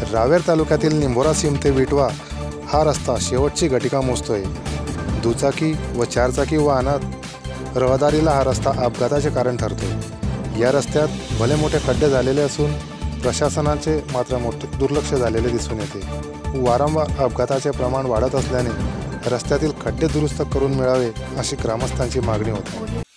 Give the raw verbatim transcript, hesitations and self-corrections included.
रावेर तालुक्यातील निंभोरा सीम ते विटवा हा रस्ता शेवटची घटिका मोजतोय। दुचाकी व चारचाकी वाहनात रहदारीला हा रस्ता अपघाताचे कारण ठरतोय। या रस्त्यात भले मोठे खड्डे झालेले असून प्रशासनाचे मात्र मोठे दुर्लक्ष झालेले दिसून येते। वारंवार अपघाताचे प्रमाण वाढत असल्याने रस्त्यातील खड्डे दुरुस्त करून मिळावे अशी ग्रामस्थांची मागणी होती।